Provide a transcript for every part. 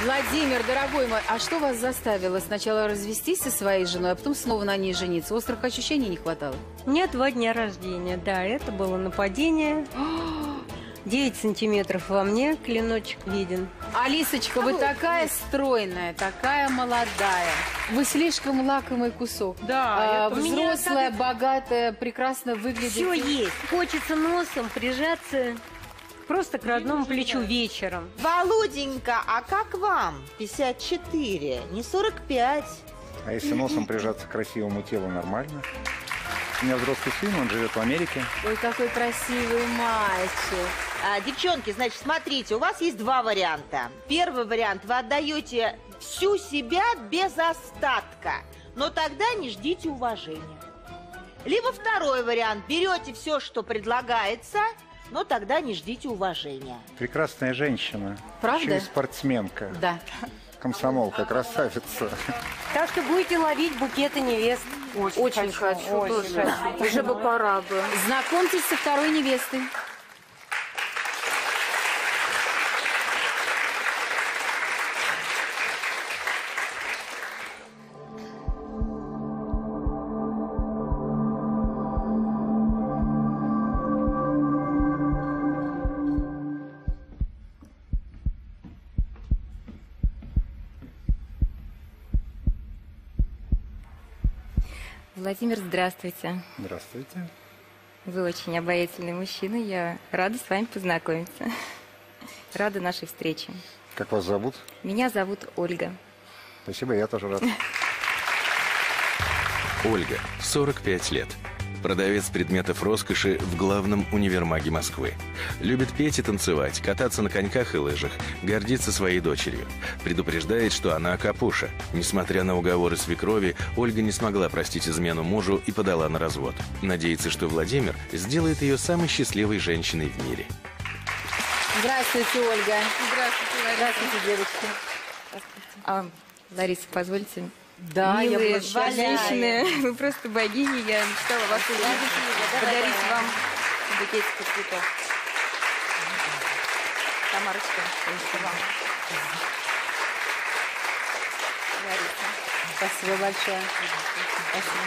Владимир, дорогой мой, а что вас заставило сначала развестись со своей женой, а потом снова на ней жениться? Острых ощущений не хватало? Мне 2 дня рождения, да, это было нападение. 9 сантиметров во мне, клиночек виден. Алисочка, вы такая стройная, такая молодая. Вы слишком лакомый кусок. Да, взрослая, богатая, прекрасно выглядите. Все есть. Хочется носом прижаться просто к родному плечу вечером. Володенька, а как вам? 54, не 45. А если носом прижаться к красивому телу, нормально? У меня взрослый сын, он живет в Америке. Ой, какой красивый мальчик. Девчонки, значит, смотрите, у вас есть 2 варианта. Первый вариант, вы отдаете всю себя без остатка, но тогда не ждите уважения. Либо второй вариант, берете все, что предлагается, но тогда не ждите уважения. Прекрасная женщина. Правда? Еще и спортсменка. Да. Комсомолка, красавица. Так что будете ловить букеты невест. Очень хочу. Очень хочу. Уже бы пора бы. Знакомьтесь со второй невестой. Владимир, здравствуйте. Здравствуйте. Вы очень обаятельный мужчина. Я рада с вами познакомиться. Рада нашей встрече. Как вас зовут? Меня зовут Ольга. Спасибо, я тоже рад. Ольга, 45 лет. Продавец предметов роскоши в главном универмаге Москвы. Любит петь и танцевать, кататься на коньках и лыжах, гордится своей дочерью. Предупреждает, что она капуша. Несмотря на уговоры свекрови, Ольга не смогла простить измену мужу и подала на развод. Надеется, что Владимир сделает ее самой счастливой женщиной в мире. Здравствуйте, Ольга. Здравствуйте, Здравствуйте, девочки. Лариса, позвольте. Да, Милые я женщины, вы просто богини. Я мечтала вас увидеть, подарить вам букетик цветов. Тамарочка, это вам. Лариса. Спасибо большое. Спасибо.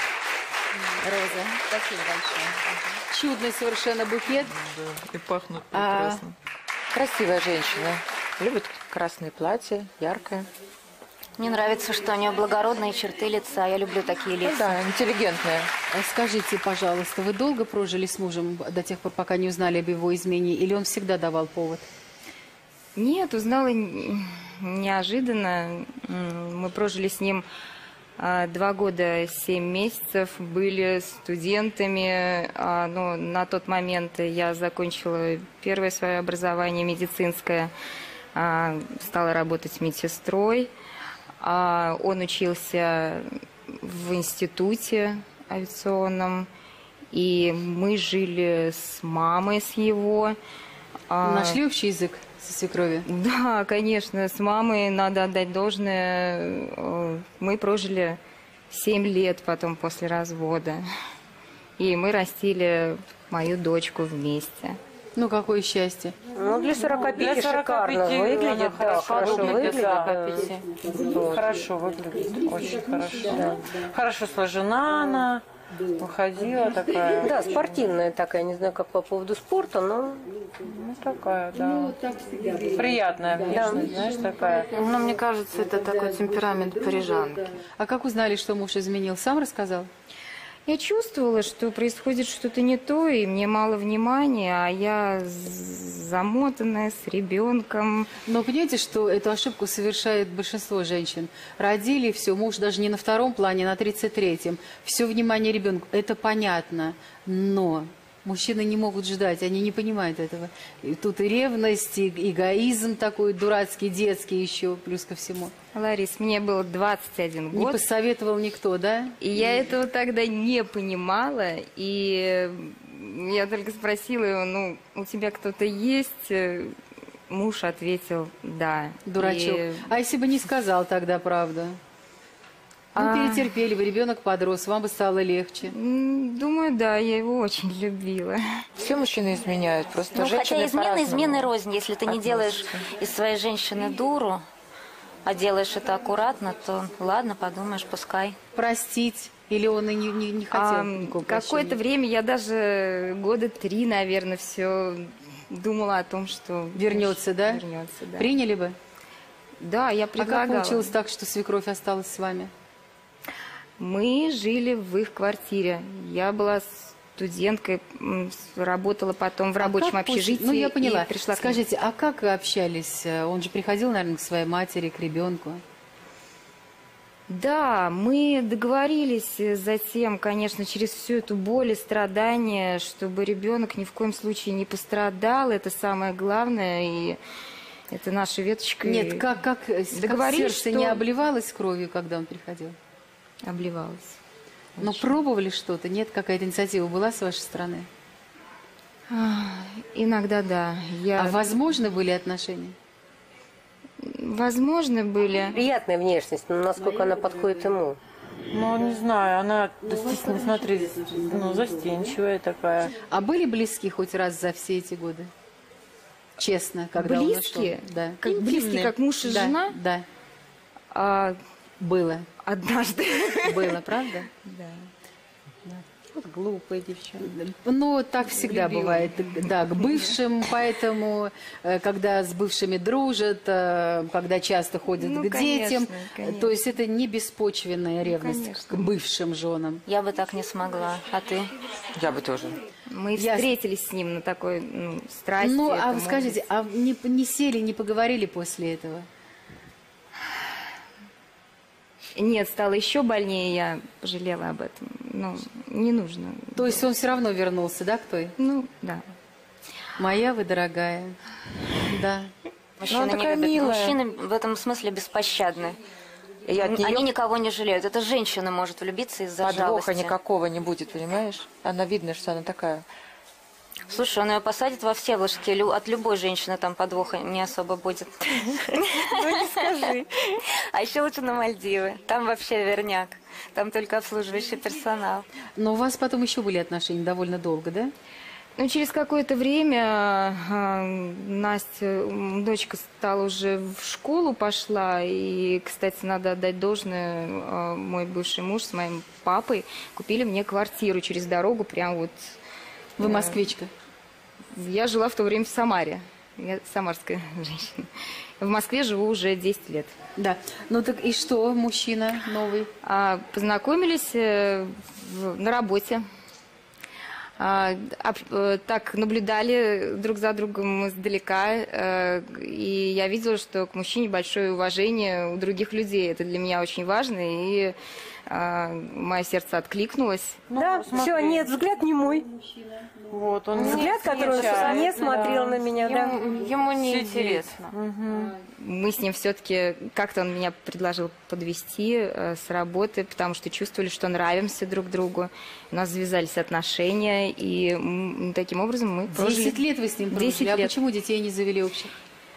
Роза. Спасибо большое. Чудный совершенно букет. Да, и пахнут прекрасно. Красивая женщина. Любит красное платье, яркое. Мне нравится, что у нее благородные черты лица. Я люблю такие лица. Ну, да, интеллигентная. Скажите, пожалуйста, вы долго прожили с мужем до тех пор, пока не узнали об его измене, или он всегда давал повод? Нет, узнала неожиданно. Мы прожили с ним 2 года 7 месяцев, были студентами. Но на тот момент я закончила первое свое образование медицинское, стала работать медсестрой. Он учился в институте авиационном, и мы жили с мамой, с его. Нашли общий язык со свекровью? Да, конечно, с мамой надо отдать должное. Мы прожили 7 лет потом после развода, и мы растили мою дочку вместе. Ну, какое счастье. Ну, для 45 шикарно выглядит, да, хорошо выглядит. Хорошо выглядит, очень хорошо. Да. Хорошо сложена она, выходила такая. Да, спортивная такая, не знаю, как по поводу спорта, но такая, да. Приятная внешность, знаешь, такая. Ну, мне кажется, это такой темперамент парижанки. А как узнали, что муж изменил? Сам рассказал? Я чувствовала, что происходит что-то не то, и мне мало внимания, а я замотанная, с ребенком. Но понимаете, что эту ошибку совершает большинство женщин. Родили, все, муж даже не на 2-м плане, а на 33-м. Все внимание ребенку. Это понятно, но мужчины не могут ждать, они не понимают этого. И тут и ревность, и эгоизм такой дурацкий, детский еще, плюс ко всему. Ларис, мне было 21 год. Не посоветовал никто, да? И я этого тогда не понимала. И я только спросила его, ну, у тебя кто-то есть? Муж ответил, да. Дурачок. А если бы не сказал тогда правду? Ну, перетерпели бы, ребенок подрос, вам бы стало легче. Думаю, да, я его очень любила. Все мужчины изменяют, просто Ну, женщины хотя измена по-разному измены рознь. Если ты не делаешь из своей женщины дуру, а делаешь это аккуратно, то ладно, подумаешь, пускай. Простить? Или он и не хотел никакого прощения? Какое-то время, я даже года 3, наверное, все думала о том, что... Вернется, да? Вернется, да. Приняли бы? Да, я А предлагала. как получилось так, что свекровь осталась с вами? Мы жили в их квартире. Я была студенткой, работала потом в рабочем общежитии. Ну, я поняла. И пришла Скажите, а как вы общались? Он же приходил, наверное, к своей матери, к ребенку. Да, мы договорились затем, конечно, через всю эту боль и страдания, чтобы ребенок ни в коем случае не пострадал. Это самое главное, и это наша веточка. Нет, как сердце не обливалось кровью, когда он приходил? Обливалось. Но пробовали что-то? Нет, какая-то инициатива была с вашей стороны? Иногда да. А возможно были отношения? Возможно были. Приятная внешность, но насколько она подходит ему? Ну, не знаю, она, смотри, застенчивая такая. А были близки хоть раз за все эти годы? Честно, когда близкие? Он ушел? Да. Как близкие, как муж и жена? Да. Было. Однажды. Было, правда? Да. Вот глупая девчонка. Ну, так всегда бывает. Да, к бывшим, поэтому, когда с бывшими дружат, когда часто ходят к детям, конечно. то есть это не беспочвенная ревность к бывшим женам. Я бы так не смогла. А ты? Я бы тоже. Мы встретились с ним на такой страсти. Ну, а скажите, а не сели, не поговорили после этого? Нет, стало еще больнее, я пожалела об этом. Ну, не нужно. То есть он все равно вернулся, да, к той? Ну, да. Моя вы дорогая. Да. Мужчины не любят. Мужчины в этом смысле беспощадны. Они никого не жалеют. Это женщина может влюбиться из-за жалости. Подвоха никакого не будет, понимаешь? Она видно, что она такая. Слушай, он ее посадит во Всеволожске, от любой женщины там подвоха не особо будет. Ну, не скажи. А еще лучше на Мальдивы. Там вообще верняк. Там только обслуживающий персонал. Но у вас потом еще были отношения довольно долго, да? Ну, через какое-то время Настя, дочка стала уже в школу пошла. И, кстати, надо отдать должное, мой бывший муж с моим папой купили мне квартиру через дорогу, прям вот... Вы москвичка? Я жила в то время в Самаре. Я самарская женщина. В Москве живу уже 10 лет. Да. Ну так и что, мужчина новый? Познакомились на работе. Так наблюдали друг за другом издалека. И я видела, что к мужчине большое уважение у других людей. Это для меня очень важно. И мое сердце откликнулось. Да, все, нет, взгляд не мой. Вот, он взгляд, который он не смотрел на меня, да. Ему не интересно. Мы с ним все-таки, как-то он меня предложил подвести с работы, потому что чувствовали, что нравимся друг другу. У нас завязались отношения, и таким образом мы прожили... 10 лет вы с ним прожили, 10 лет. А почему детей не завели общих?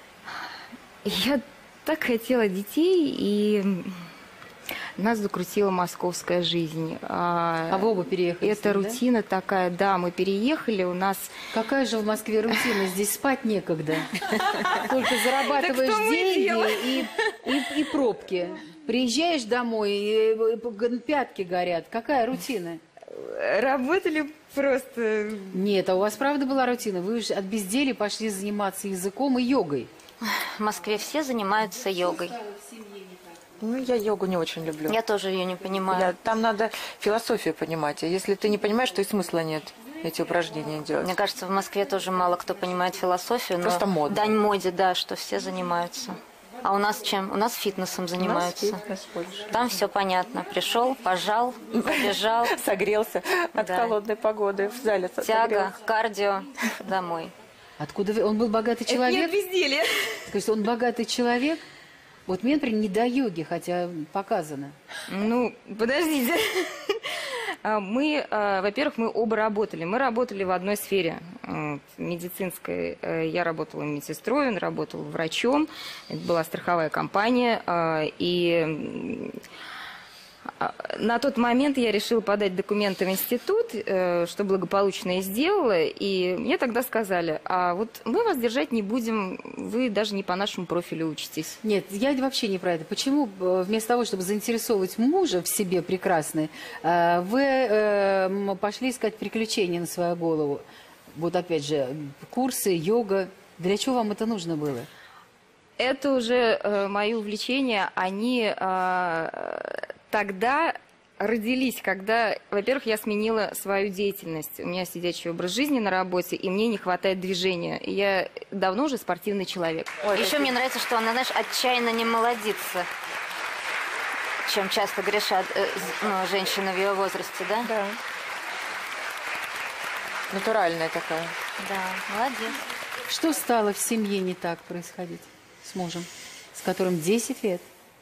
Я так хотела детей, и нас закрутила московская жизнь. А вы оба переехали? Это рутина такая, да, мы переехали, у нас... Какая же в Москве рутина? Здесь спать некогда. Только зарабатываешь деньги и пробки. Приезжаешь домой, и пятки горят. Какая рутина? Работали просто... Нет, а у вас правда была рутина? Вы же от безделия пошли заниматься языком и йогой. В Москве все занимаются йогой. Ну, я йогу не очень люблю. Я тоже ее не понимаю. Там надо философию понимать. А если ты не понимаешь, то и смысла нет эти упражнения делать. Мне кажется, в Москве тоже мало кто понимает философию. Просто но мода. Дань моде, да, что все занимаются. А у нас чем? У нас фитнесом занимаются. У нас фитнес больше. Там все понятно. Пришел, пожал, побежал. Согрелся от холодной погоды в зале. Тяга, кардио, домой. Откуда вы? Он был богатый человек? Нет безделия. Скажите, он богатый человек? Вот мне, например, не до йоги, хотя показано. Ну, подождите. Мы, во-первых, мы оба работали. Мы работали в одной сфере медицинской. Я работала медсестрой, он работал врачом. Это была страховая компания. И На тот момент я решила подать документы в институт, что благополучно и сделала. И мне тогда сказали, а вот мы вас держать не будем, вы даже не по нашему профилю учитесь. Нет, я вообще не про это. Почему вместо того, чтобы заинтересовывать мужа в себе прекрасной, вы пошли искать приключения на свою голову? Вот опять же, курсы, йога. Для чего вам это нужно было? Это уже мои увлечения, они тогда родились, когда, во-первых, я сменила свою деятельность. У меня сидячий образ жизни на работе, и мне не хватает движения. И я давно уже спортивный человек. Еще мне нравится, что она, знаешь, отчаянно не молодится, чем часто грешат женщины в ее возрасте, да? Да. Натуральная такая. Да, молодец. Что стало в семье не так происходить с мужем, с которым 10 лет?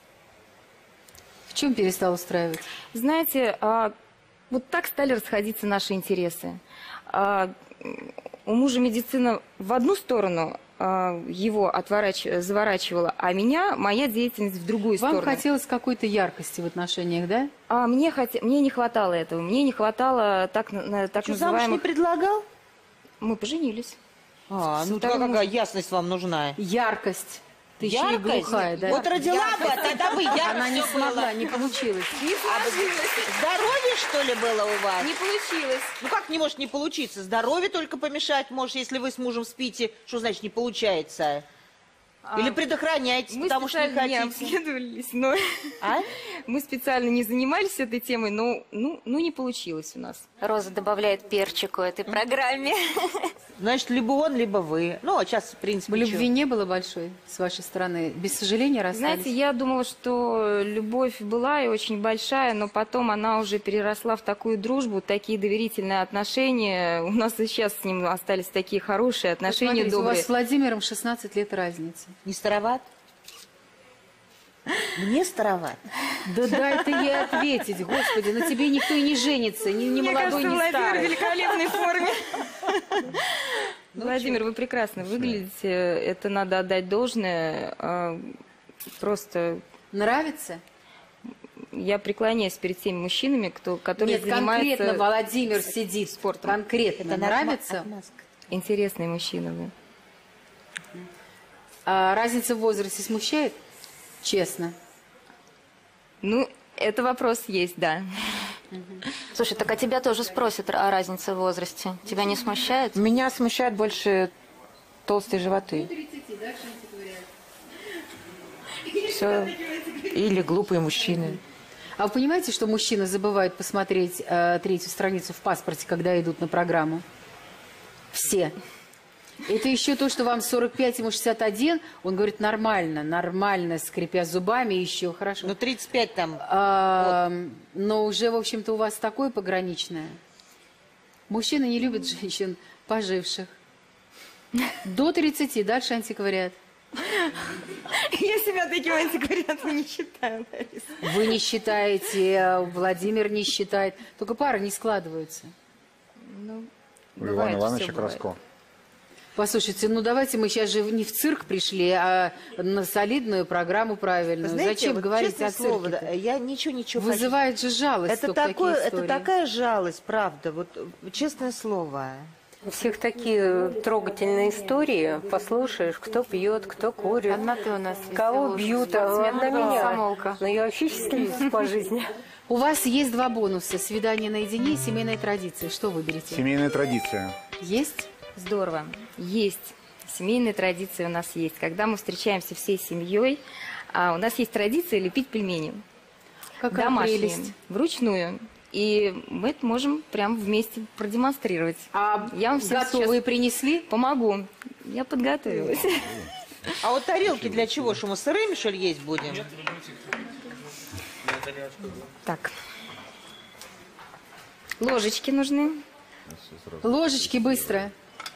В чем перестал устраивать? Знаете, вот так стали расходиться наши интересы. У мужа медицина в одну сторону его заворачивала, а моя деятельность в другую сторону. Вам хотелось какой-то яркости в отношениях, да? Мне не хватало этого. Мне не хватало так называемых... Замуж не предлагал? Мы поженились. Ну какая ясность вам нужна? Яркость. Ты еще и глухая, да? Вот родила бы, тогда бы ярко Она не всё смогла, было. не получилось. Здоровье, что ли, было у вас? Не получилось. Ну как не может не получиться? Здоровье только помешать может, если вы с мужем спите. Что значит не получается? Или предохраняете, потому что не Мы специально не хотите? обследовались, но... Мы специально не занимались этой темой, но не получилось у нас. Роза добавляет перчику этой программе. Значит, либо он, либо вы. Ну, а сейчас, в принципе, Любви не было большой с вашей стороны? Без сожаления расстались? Знаете, я думала, что любовь была и очень большая, но потом она уже переросла в такую дружбу, такие доверительные отношения. У нас и сейчас с ним остались такие хорошие отношения, Смотрите, добрые. у вас с Владимиром 16 лет разницы. Не староват? Мне староват. Да дай ты ей ответить, господи, на тебе никто и не женится, ни молодой, ни старый. в великолепной форме. Владимир, вы прекрасно выглядите, это надо отдать должное. Просто... Нравится? Я преклоняюсь перед теми мужчинами, которые занимаются... Нет, конкретно Владимир сидит спортом. Конкретно Это нравится? Интересный мужчина вы. А разница в возрасте смущает? Честно. Ну, это вопрос есть, да. Слушай, так а тебя тоже спросят о разнице в возрасте. Тебя не смущает? Меня смущают больше толстые животы. Все. Или глупые мужчины. А вы понимаете, что мужчины забывают посмотреть третью страницу в паспорте, когда идут на программу? Все. Это еще то, что вам 45, ему 61, он говорит нормально, нормально, скрипя зубами, еще хорошо. Ну, 35 там. Но уже, в общем-то, у вас такое пограничное. Мужчины не любят женщин, поживших. До 30, дальше антиквариат. Я себя таким антиквариатом не считаю, Лариса. Вы не считаете, Владимир не считает. Только пары не складываются. Ну, У Ивана Ивановича Краско. Послушайте, ну давайте мы сейчас же не в цирк пришли, а на солидную программу правильную. Знаете, Зачем вот говорить честное о цирке? слово, да, я ничего Вызывает же жалость. это только такое, такие это истории. такая жалость, правда. Вот честное слово. У всех такие трогательные истории. Послушаешь, кто пьет, кто курит. Одна ты у нас Кого бьют, а одна меня. Самолка. Но я вообще счастливец по жизни. У вас есть два бонуса: свидание наедине и семейная традиция. Что выберете? Семейная традиция. Есть? Здорово. Есть. Семейные традиции у нас есть. Когда мы встречаемся всей семьей, у нас есть традиция лепить пельмени. Какая Домашние, прелесть. вручную. И мы это можем прямо вместе продемонстрировать. А Я вам всем готовые сейчас принесли? помогу. Я подготовилась. А вот тарелки для чего? Что мы сырыми, что ли, есть будем? Так. Ложечки нужны. Ложечки быстро.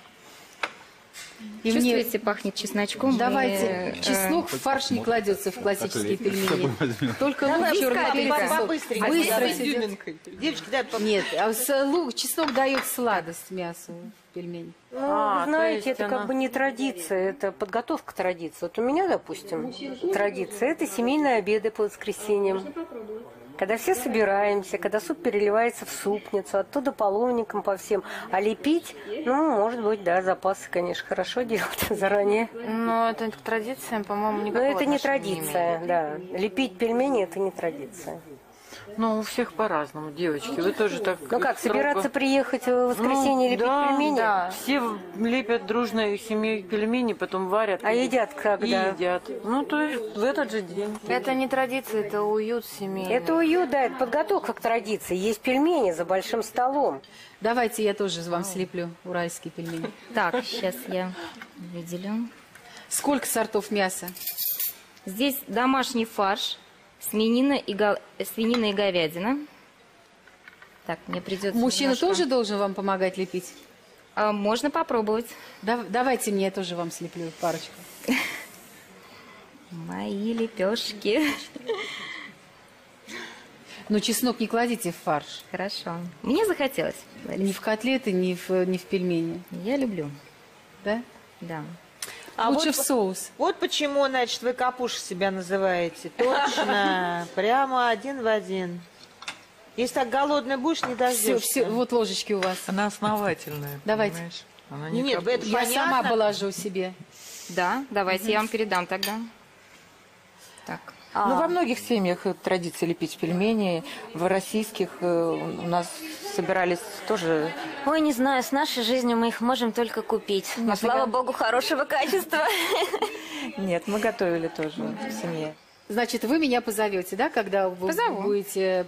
И Чувствуете, пахнет чесночком. Давайте. И, Чеснок в фарш не кладется в классические пельмени. Только лук, Давай, черный перец и соль. Быстренько. Быстро С идет. Девочки, дай Нет, лук, чеснок дает сладость мясу в пельмени. Ну, вы знаете, это как бы не традиция, это подготовка к традиции. Вот у меня, допустим, традиция – это семейные обеды по воскресеньям. Когда все собираемся, когда суп переливается в супницу, оттуда половником по всем. А лепить, ну, может быть, да, запасы, конечно, хорошо делать заранее. Но это к традициям, по-моему, никакого Но это не отношения традиция, да. Лепить пельмени – это не традиция. Ну, у всех по-разному, девочки. Вы тоже так... Ну как, собираться приехать в воскресенье лепить пельмени? Да, все лепят дружной семьей пельмени, потом варят. А едят когда? И едят. Ну, то есть в этот же день. Это не традиция, это уют семейный. Это уют, да, это подготовка к традиции. Есть пельмени за большим столом. Давайте я тоже вам слеплю уральские пельмени. Так, сейчас я выделю. Сколько сортов мяса? Здесь домашний фарш, свинина и говядина. Так, мне придется... Мужчина немножко... тоже должен вам помогать лепить? Можно попробовать. Давайте мне я тоже вам слеплю парочку. Мои лепешки. Но чеснок не кладите в фарш. Хорошо. Мне захотелось. Ни в котлеты, ни в пельмени. Я люблю. Да? Да. Лучше вот, в соус. Вот почему, значит, вы капуш себя называете. Точно. Прямо один в один. Если так голодный будешь, не дождешься. Все, вот ложечки у вас. Она основательная. Давайте. Понимаешь? Она не Нет, это Я понятно. сама положу себе. Да, давайте я вам передам тогда. Так. Ну, во многих семьях традиция лепить пельмени. В российских у нас собирались тоже... Ой, не знаю, с нашей жизнью мы их можем только купить. Но, слава богу, хорошего качества. Нет, мы готовили тоже в семье. Значит, вы меня позовете, да, когда вы будете...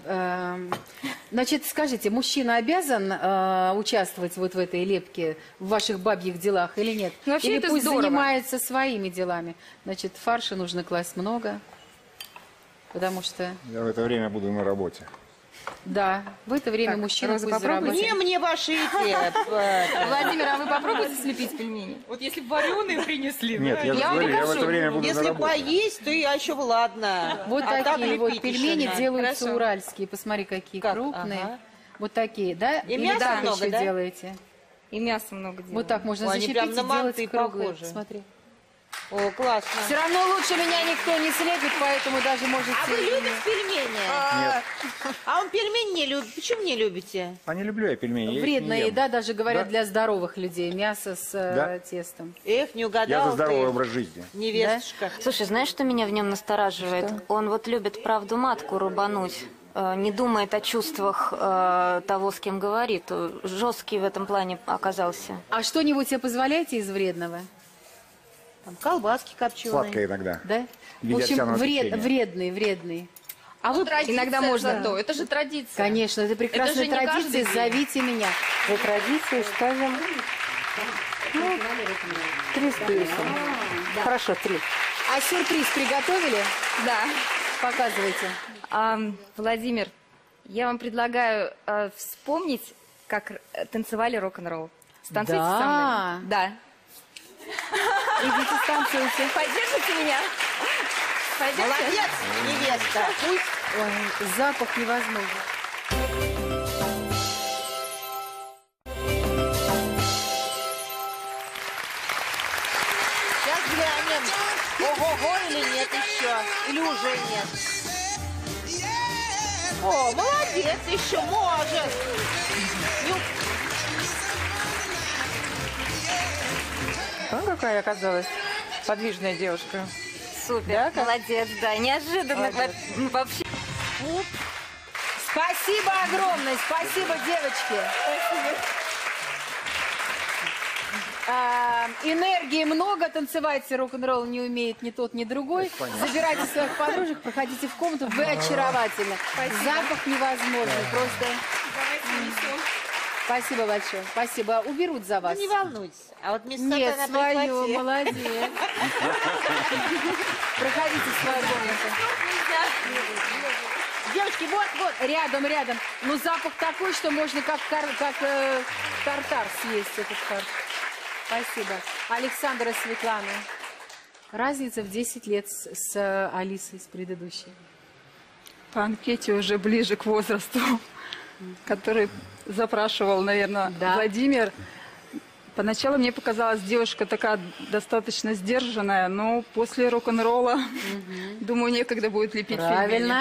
Значит, скажите, мужчина обязан участвовать вот в этой лепке, в ваших бабьих делах или нет? Ну, вообще или это пусть здорово. занимается своими делами? Значит, фарша нужно класть много, потому что... Я в это время буду на работе. Да, в это время Так, мужчина Роза, пусть попробуйте. заработает. Не мне ваши эти... Владимир, а вы попробуйте слепить пельмени? Вот если бы вареные принесли. Нет, я же говорю, я в это время буду на Если работе. поесть, то я еще ладно. Вот А так такие вот лепить пельмени еще делаются надо. уральские. Посмотри, какие Как? крупные. Ага. Вот такие, да? И Или мяса так много, еще да? делаете? И мясо много делаю. Вот так можно Ой, они защипить прям и на сделать манты круглые. похожи. Смотри. О, классно. Все равно лучше меня никто не слепит, поэтому даже можете... А вы любите пельмени? Нет. А он пельмени не любит. Почему не любите? А не люблю я пельмени. я их не Вредная ем. еда, даже говорят, Да? для здоровых людей. Мясо с Да. тестом. Эх, не угадал Я за здоровый ты, образ жизни. невестушка. Слушай, знаешь, что меня в нем настораживает? Он вот любит правду матку рубануть. Не думает о чувствах того, с кем говорит. Жесткий в этом плане оказался. А что-нибудь себе позволяете из вредного? Там колбаски копченые. Сладкое иногда. Да? В В виде общем, овсяного печенья. вредный. А вы Иногда можно то. Это же традиция. Конечно, это прекрасная же не каждый традиция. день. Зовите меня. За традицию ставим 3 с плюсом. Хорошо, 3. А сюрприз приготовили? Да. Показывайте. Владимир, я вам предлагаю вспомнить, как танцевали рок-н-ролл. Станцуйте Да. со мной. Да. Идите, станцуйте. Поддержите меня. Пойдемте? Молодец, невеста. Пусть. Ой, запах невозможен. Сейчас глянем. Ого-го или нет еще? Или уже нет? О, молодец, еще может. Ну, какая оказалась подвижная девушка. Супер, молодец, да, неожиданно вообще. Спасибо огромное, спасибо, девочки. Энергии много, танцевать рок-н-ролл не умеет ни тот, ни другой. Забирайте своих подружек, проходите в комнату, вы очаровательны. Запах невозможный, просто... Спасибо большое, спасибо. Уберут за вас. Ну, не волнуйтесь. А вот место Нет, на свое, прихвати. молодец. Проходите в свою комнату. Девочки, вот, рядом. Ну, запах такой, что можно как тартар съесть этот фарш. Спасибо. Александра и Светлана. Разница в 10 лет с Алисой, с предыдущей. По анкете уже ближе к возрасту, который запрашивал, наверное, Да. Владимир. Поначалу мне показалась девушка такая достаточно сдержанная, но после рок-н-ролла, думаю, некогда будет лепить Правильно. пельмени.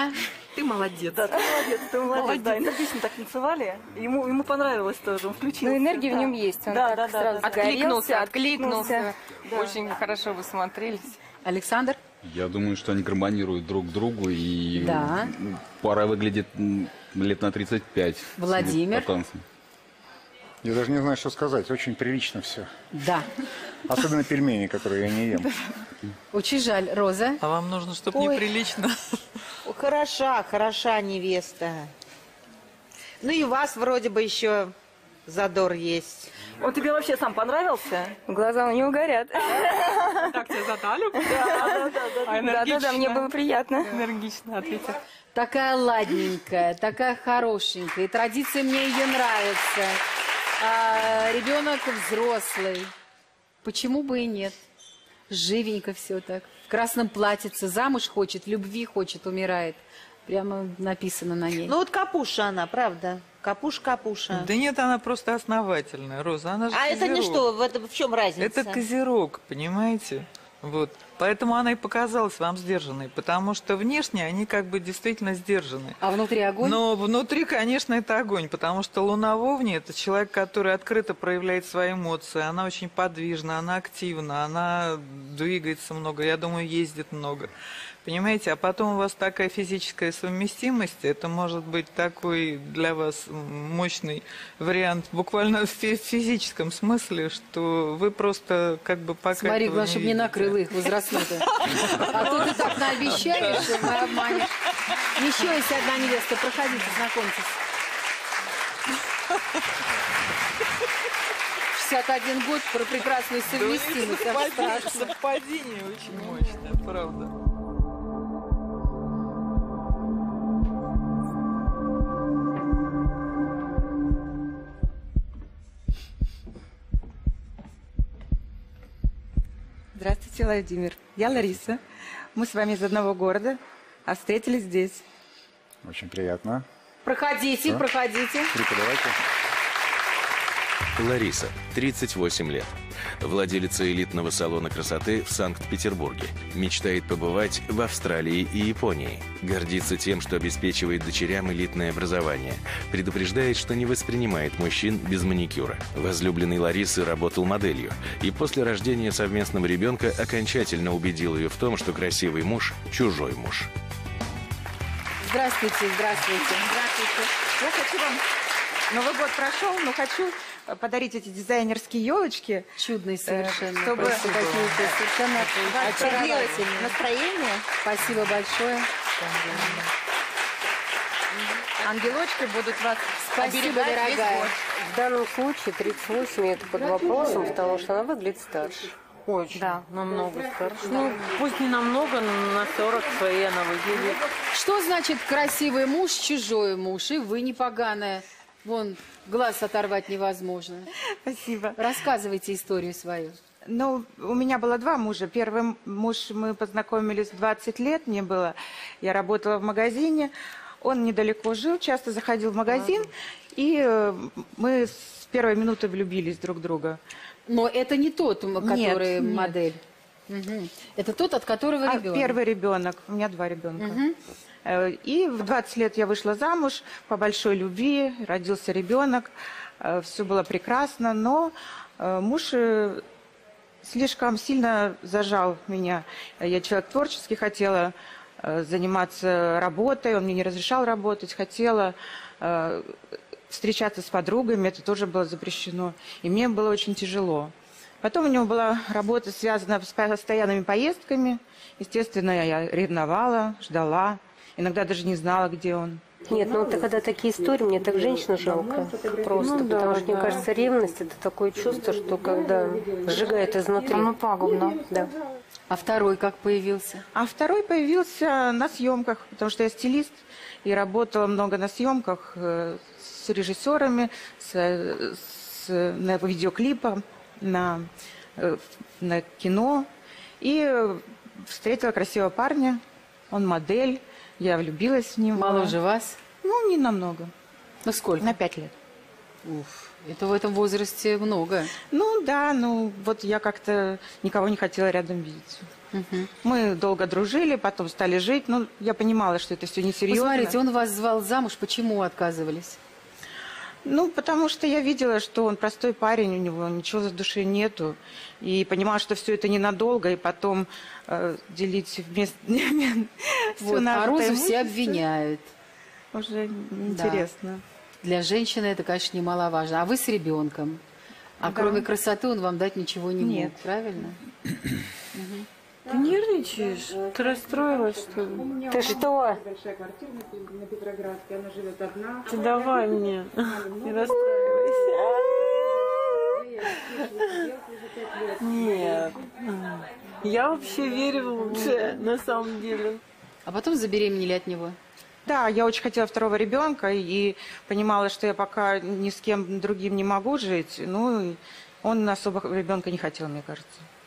Ты молодец. Да, ты молодец, ты молодец. Да, и на песню так танцевали. Ему понравилось тоже, он включился. Ну, энергия в нем есть. Он так сразу Откликнулся. Да. Очень хорошо вы смотрелись. Александр? Я думаю, что они гармонируют друг к другу, и Да. пара выглядит лет на 35. Владимир? По танцам. Я даже не знаю, что сказать. Очень прилично все. Да. Особенно пельмени, которые я не ем. Очень жаль. Роза? А вам нужно, чтобы Ой. неприлично. Хороша невеста. Ну и у вас вроде бы еще задор есть. Он тебе вообще сам понравился? Глаза у него горят. Так тебя задали? Да, мне было приятно. Энергично ответил. Такая ладненькая, такая хорошенькая. И традиция мне ее нравится. А ребенок взрослый. Почему бы и нет? Живенько все так. В красном платьице. Замуж хочет, любви хочет, умирает. Прямо написано на ней. Ну вот капуша она, правда? Капуша. Да нет, она просто основательная, Роза. Она же А это не козерог. что? В чем разница? Это козерог, понимаете? Вот. Поэтому она и показалась вам сдержанной, потому что внешне они как бы действительно сдержаны. А внутри огонь? Но внутри, конечно, это огонь, потому что Луна в Овне – это человек, который открыто проявляет свои эмоции. Она очень подвижна, она активна, она двигается много, я думаю, ездит много. Понимаете, а потом у вас такая физическая совместимость, это может быть такой для вас мощный вариант, буквально в физическом смысле, что вы просто как бы пока Смотри, этого главное, чтобы не накрыло их возрастную-то. А то ты так наобещаешь, что мы обманешь. Еще есть одна невеста, проходите, знакомьтесь. 61 год, про прекрасную совместимость. аж страшно. Совпадение очень мощное, правда. Здравствуйте, Владимир. Я Лариса. Мы с вами из одного города, а встретились здесь. Очень приятно. Проходите, Что? проходите. Рика, давайте. Лариса, 38 лет. Владелица элитного салона красоты в Санкт-Петербурге. Мечтает побывать в Австралии и Японии. Гордится тем, что обеспечивает дочерям элитное образование. Предупреждает, что не воспринимает мужчин без маникюра. Возлюбленный Ларисы работал моделью. И после рождения совместного ребенка окончательно убедил ее в том, что красивый муж – чужой муж. Здравствуйте, здравствуйте. Здравствуйте. Я хочу вам... Новый год прошел, но хочу подарить эти дизайнерские елочки. Чудные совершенно. Чтобы какие-то совершенно очаровательные. Настроение. Спасибо большое. Ангелочки будут вас Спасибо, оберегать весь дорогая. год. В данном случае 38 это под вопросом, потому что она выглядит старше. Очень. Да. Намного старше. Ну, пусть не намного, но на 40 своей она выглядит. Что значит красивый муж, чужой муж? И вы не поганая. Вон, глаз оторвать невозможно. Спасибо. Рассказывайте историю свою. Ну, у меня было два мужа. Первый муж, мы познакомились 20 лет мне было. Я работала в магазине. Он недалеко жил, часто заходил в магазин. И мы с первой минуты влюбились друг в друга. Но это не тот, который Нет. модель. Угу. Это тот, от которого ребенок. Первый ребенок. У меня два ребенка. И в 20 лет я вышла замуж по большой любви, родился ребенок, все было прекрасно, но муж слишком сильно зажал меня. Я человек творческий, хотела заниматься работой, он мне не разрешал работать, хотела встречаться с подругами, это тоже было запрещено, и мне было очень тяжело. Потом у него была работа, связанная с постоянными поездками, естественно, я ревновала, ждала. Иногда даже не знала, где он. Нет, ну это когда такие истории, мне так женщину жалко просто, Ну, да, потому что, мне да. кажется, ревность это такое чувство, что когда сжигает изнутри. Оно пагубно. Да. А второй как появился? А второй появился на съемках, потому что я стилист и работала много на съемках с режиссерами, на видеоклипах, на кино. И встретила красивого парня, он модель. Я влюбилась в него. Мало уже вас? Ну, не намного. Ну, сколько? На 5 лет. Уф, это в этом возрасте много. Ну, да, ну, вот я как-то никого не хотела рядом видеть. Мы долго дружили, потом стали жить. Ну, я понимала, что это все несерьезно. Посмотрите, он вас звал замуж, почему отказывались? Ну, потому что я видела, что он простой парень, у него ничего за душой нету. И понимала, что все это ненадолго, и потом делить вместе Вот, а Розу все обвиняют. Уже интересно. Для женщины это, конечно, немаловажно. А вы с ребенком. А кроме красоты он вам дать ничего не может, правильно? Ты нервничаешь? Ты расстроилась, что ли? Ты что? На Петроградке, она живет одна. Ты давай мне, не расстраивайся. Нет. Я вообще верю в лучшее, на самом деле. А потом забеременели от него? Да, я очень хотела второго ребенка и понимала, что я пока ни с кем другим не могу жить. Ну, он особо ребенка не хотел, мне кажется.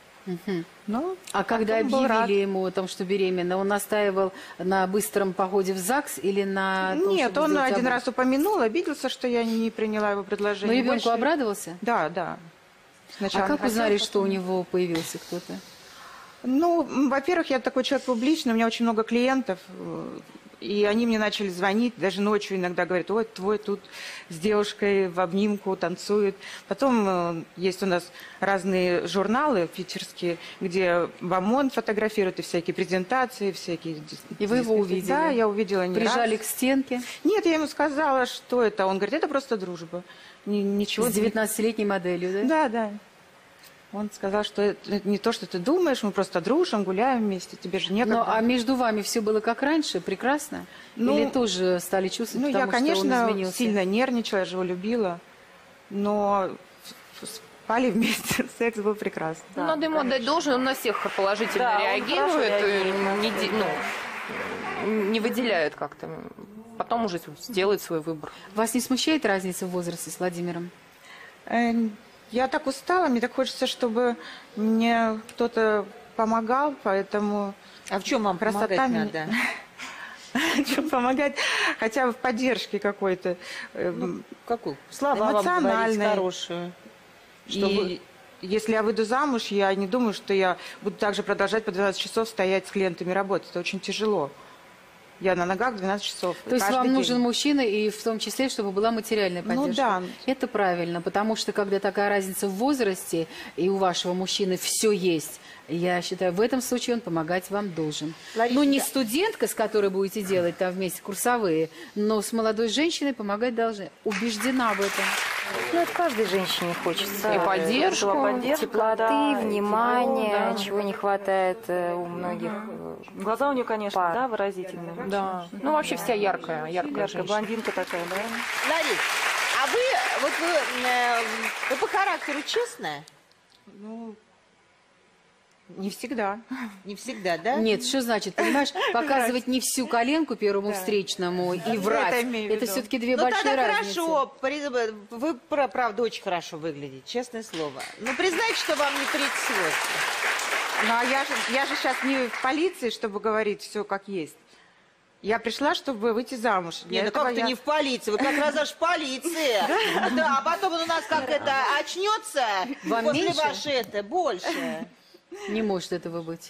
Но а когда объявили ему о том, что беременна, он настаивал на быстром походе в ЗАГС или на том, Нет, чтобы он сделать один аборт? раз упомянул, обиделся, что я не приняла его предложение. Но ребенку Больше... обрадовался? Да, да. Сначала а как не хотел, узнали, потом... что у него появился кто-то? Ну, во-первых, я такой человек публичный, у меня очень много клиентов, и они мне начали звонить, даже ночью иногда говорят: ой, твой тут с девушкой в обнимку танцует. Потом есть у нас разные журналы питерские, где ВАМОН фотографируют, и всякие презентации, всякие... И вы его увидели? Да, я увидела не Прижали раз. к стенке? Нет, я ему сказала, что это. Он говорит: это просто дружба. Ничего. С 19-летней моделью, да? Да, да. Он сказал, что это не то, что ты думаешь, мы просто дружим, гуляем вместе, тебе же некогда. Ну, а между вами все было как раньше, прекрасно? Ну, или тоже стали чувствовать, Ну, потому я, конечно, что он изменился? сильно нервничала, я же его любила, но спали вместе, секс был прекрасный. Ну, надо ему отдать должное, он на всех положительно реагирует, не выделяет как-то. Потом уже сделает свой выбор. Вас не смущает разница в возрасте с Владимиром? Я так устала, мне так хочется, чтобы мне кто-то помогал, поэтому... А в чем вам помогать надо? В чем помогать? Хотя бы в поддержке какой-то. Какую? Слова вам говорить хорошие. И если я выйду замуж, я не думаю, что я буду также продолжать по 12 часов стоять с клиентами работать. Это очень тяжело. Я на ногах 12 часов. То есть вам нужен мужчина, и в том числе, чтобы была материальная поддержка? Ну да. Это правильно, потому что когда такая разница в возрасте, и у вашего мужчины все есть, я считаю, в этом случае он помогать вам должен. Лариса, ну, не студентка, с которой будете делать там вместе курсовые, но с молодой женщиной помогать должны. Убеждена в этом. Ну, это каждой женщине хочется. И поддержку, теплоты, да, внимания, да. чего не хватает у многих. Глаза у нее, конечно, пар. да, выразительные. Да. Ну, вообще вся яркая женщина. Блондинка такая, да? Ларис, а вы по характеру честная? Ну, не всегда. Не всегда, да? Нет, что значит, понимаешь, показывать не всю коленку первому встречному и врать. Это все-таки две большие тогда разницы. хорошо, вы, правда, очень хорошо выглядите, честное слово. Но признайте, что вам не 38. Ну, а я же сейчас не в полиции, чтобы говорить все как есть. Я пришла, чтобы выйти замуж. Нет, ну как-то не в полиции, вы как раз аж в полиции. Да, а потом он у нас как это очнется, после вашей это больше. Не может этого быть.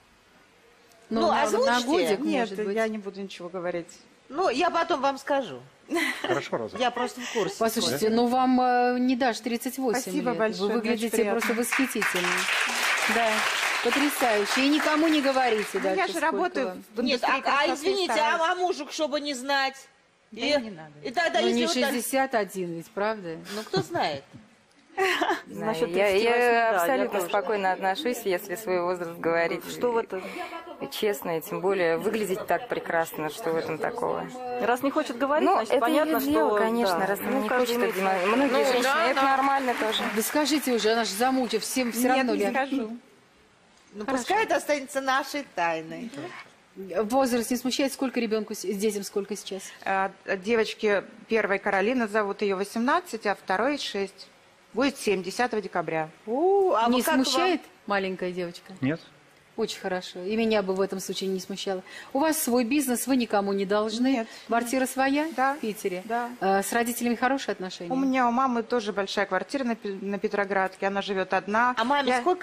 Ну, озвучьте. На годик, Нет, может быть. я не буду ничего говорить. Ну, я потом вам скажу. Хорошо, Роза. Я просто в курсе. Послушайте, ну вам не дашь 38 Спасибо лет. большое, Вы мне очень выглядите приятно. просто восхитительно. Да, потрясающе. И никому не говорите Ну, дальше, я же сколько работаю вам. в Нет, индустрии красоты, извините, стараюсь. а мужу, чтобы не знать? Да не надо. И тогда, Ну, если не вот так- 61 ведь, правда? Ну, кто знает? Знаю, я абсолютно спокойно отношусь, если свой возраст говорить. Что в этом? Честно, и тем более выглядеть так прекрасно, что в этом такого. Раз не хочет говорить, Ну, значит, это понятно, ее дело, что... конечно, да. раз она не каждый хочет. имеет- Многие женщины, это нормально тоже. Да скажите уже, она же замучит, всем все равно. Нет, не Лен. скажу. Ну, пускай это останется нашей тайной. Возраст не смущает? Сколько ребенку, детям сколько сейчас? Девочки, первой Каролина зовут ее 18, а второй 6. Будет 7, 10 декабря. А Не вы как смущает маленькая девочка? Нет? Очень хорошо. И меня бы в этом случае не смущало. У вас свой бизнес, вы никому не должны. Нет. Квартира своя Да. в Питере? Да. С родителями хорошие отношения? У меня у мамы тоже большая квартира на Петроградке, она живет одна. А маме сколько лет?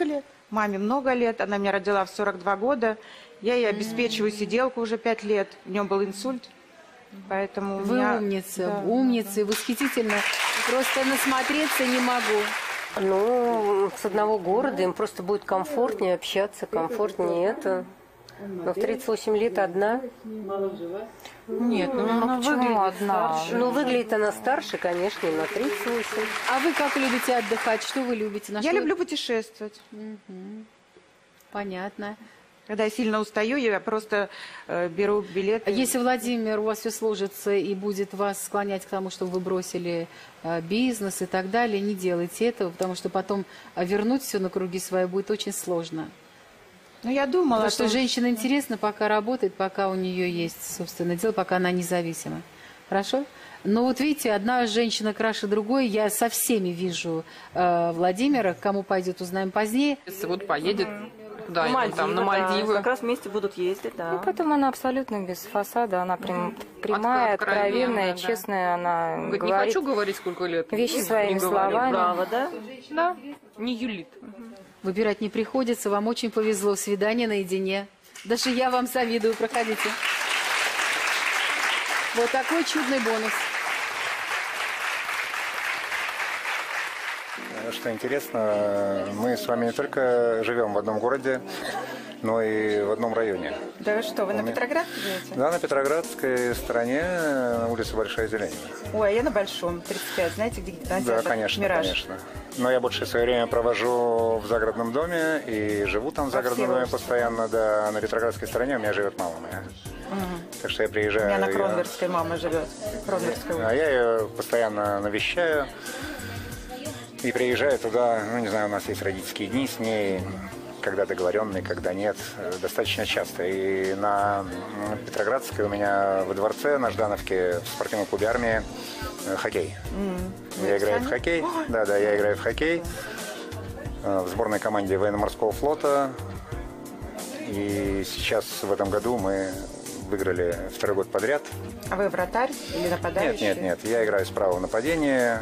Маме много лет, она меня родила в 42 года. Я ей обеспечиваю сиделку уже 5 лет. У нее был инсульт. Поэтому у Вы меня... умница, Да, умница, и восхитительно. Просто насмотреться не могу. Ну, с одного города им просто будет комфортнее общаться, комфортнее это. Но в 38 лет одна. Нет, ну она почему выглядит одна? старше. Ну, выглядит она старше, конечно, и на 38. А вы как любите отдыхать? Что вы любите? На Я что- люблю путешествовать. Понятно. Когда я сильно устаю, я просто беру билеты. Если, Владимир, у вас все сложится и будет вас склонять к тому, чтобы вы бросили бизнес и так далее, не делайте этого, потому что потом вернуть все на круги свои будет очень сложно. Ну, я думала, Потому что женщина интересна, пока работает, пока у нее есть собственное дело, пока она независима. Хорошо? Но вот видите, одна женщина краше другой. Я со всеми вижу Владимира. К кому пойдет, узнаем позднее. Если вот поедет На куда-нибудь там, на да. Мальдивы. Как раз вместе будут ездить, да. Ну, потом она абсолютно без фасада, она прямая, откровенная, да. честная, она Говорит, не говорит хочу говорить, сколько лет. вещи Не своими говорю. словами. Браво, да? Да, не юлит. Выбирать не приходится. Вам очень повезло. Свидание наедине. Даже я вам завидую. Проходите. Вот такой чудный бонус. Что интересно, мы с вами не только живем в одном городе, но и в одном районе. Да что, вы на Петроградке живете? Да, на Петроградской стороне, на улице Большая Зелень. Ой, а я на Большом, 35, знаете, где Да, кинотеатр конечно, «Мираж». конечно. Но я больше свое время провожу в загородном доме и живу там в загородном доме постоянно. Да, на Петроградской стороне у меня живет мама моя. Так что я У приезжаю. меня на её- Кронверской мама живет. Кронверская улица. А я ее постоянно навещаю. И приезжаю туда, ну, не знаю, у нас есть родительские дни с ней, когда договоренные, когда нет, достаточно часто. И на Петроградской у меня во дворце на Ждановке в спортивном клубе «Армия» хоккей. Я играю в хоккей. Да, я играю в хоккей в сборной команде военно-морского флота. И сейчас в этом году мы выиграли второй год подряд. А вы вратарь или нападающий? Нет. Я играю справа в нападении.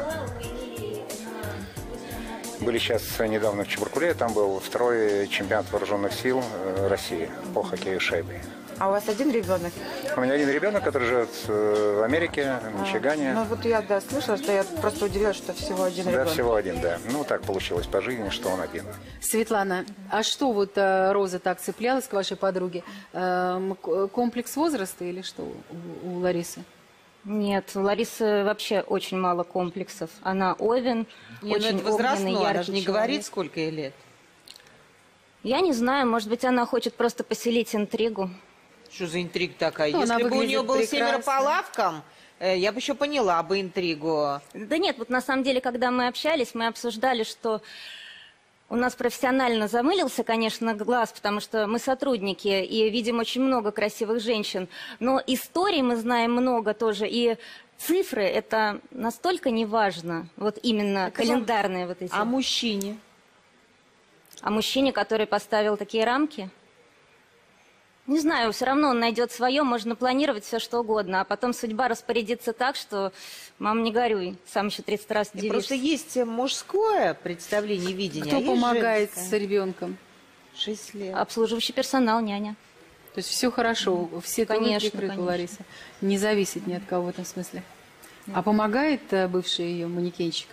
Были сейчас недавно в Чебаркуле, там был второй чемпионат вооруженных сил России по хоккею шайбой. А у вас один ребенок? У меня один ребенок, который живет в Америке, в Мичигане. Ну вот я, да, слышала, что я просто удивилась, что всего один Да, ребенок. всего один, да. Ну, так получилось по жизни, что он один. Светлана, а что вот Роза так цеплялась к вашей подруге? Комплекс возраста или что у Ларисы? Нет, у Ларисы вообще очень мало комплексов. Она Овен, очень это возрастное, огненный, она же не яркий говорит, человек. сколько ей лет. Я не знаю, может быть, она хочет просто поселить интригу. Что за интрига такая? Ну, она Если бы у нее выглядит было 7 прекрасно. по лавкам, я бы еще поняла бы интригу. Да нет, вот на самом деле, когда мы общались, мы обсуждали, что у нас профессионально замылился, конечно, глаз, потому что мы сотрудники и видим очень много красивых женщин. Но историй мы знаем много тоже, и цифры это настолько неважно, вот именно календарные вот эти. А мужчине? А мужчине, который поставил такие рамки? Не знаю, все равно он найдет свое, можно планировать все что угодно, а потом судьба распорядится так, что, мам, не горюй, сам еще 30 раз И удивишься. просто есть мужское представление, видение. Кто а есть помогает женское. с ребенком? 6 лет. Обслуживающий персонал, няня. То есть все хорошо, все трудно Конечно, прикрыты, конечно. Лариса. Не зависит ни от кого в этом смысле. А помогает бывший ее манекенщик?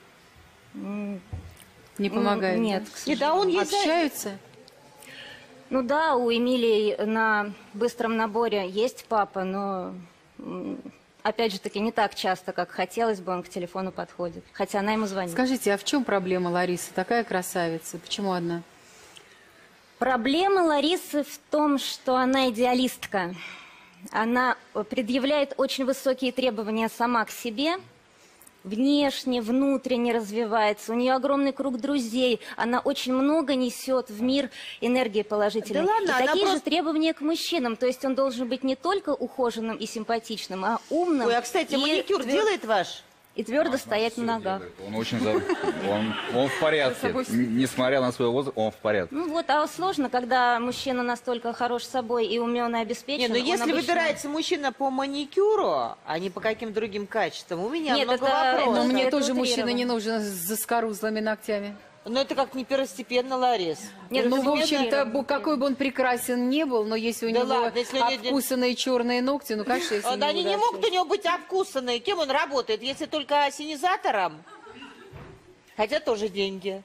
Не помогает? Нет, да? к сожалению. Да, он есть. Общаются? Ну да, у Эмилии на быстром наборе есть папа, но опять же таки не так часто, как хотелось бы, он к телефону подходит. Хотя она ему звонит. Скажите, а в чем проблема Ларисы? Такая красавица. Почему одна? Проблема Ларисы в том, что она идеалистка. Она предъявляет очень высокие требования сама к себе, внешне, внутренне развивается. У нее огромный круг друзей. Она очень много несет в мир энергии положительной. Да ладно, и она такие же просто- требования к мужчинам. То есть он должен быть не только ухоженным и симпатичным, а умным. Ой, а, кстати, и маникюр делает ваш? И твердо стоять на ногах. Он очень он в порядке. Несмотря на свой возраст, он в порядке. Ну вот, а сложно, когда мужчина настолько хорош собой и умен и обеспечен. Не, ну он если обычно- выбирается мужчина по маникюру, а не по каким другим качествам, у меня Нет, много это- вопросов. Но мне это тоже утрировано. мужчина не нужен с заскорузлыми ногтями. Но это как не первостепенно, Ларис. Нет, ну, в общем-то, какой бы он прекрасен не был, но если у него ладно, если обкусанные черные ногти, ну, конечно, если да они не могут у него быть обкусанные. Кем он работает? Если только ассенизатором? Хотя тоже деньги.